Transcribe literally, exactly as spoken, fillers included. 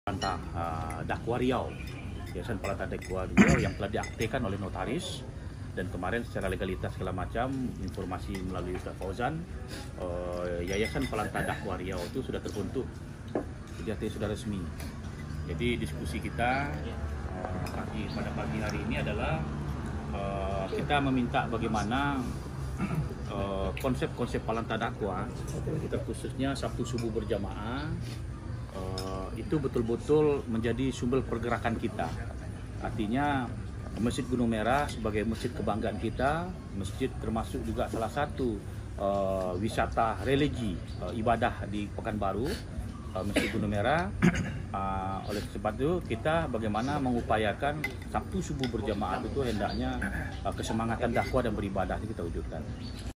Pelantah uh, Dakwah Riau, Yayasan Pelantah Dakwah Riau yang telah diaktekan oleh notaris, dan kemarin secara legalitas segala macam informasi melalui Ustaz Fauzan, uh, Yayasan Pelantah Dakwah Riau itu sudah terbentuk, jadi artinya sudah resmi. Jadi diskusi kita uh, pagi, pada pagi hari ini adalah uh, kita meminta bagaimana konsep-konsep uh, Pelantah Dakwah, kita khususnya Sabtu subuh berjamaah, Uh, itu betul-betul menjadi sumber pergerakan kita. Artinya Masjid Gunung Merah sebagai masjid kebanggaan kita, masjid termasuk juga salah satu uh, wisata religi uh, ibadah di Pekanbaru, uh, Masjid Gunung Merah. Uh, oleh sebab itu kita bagaimana mengupayakan Sabtu subuh berjamaah itu hendaknya uh, kesemangatan dakwah dan beribadah kita wujudkan.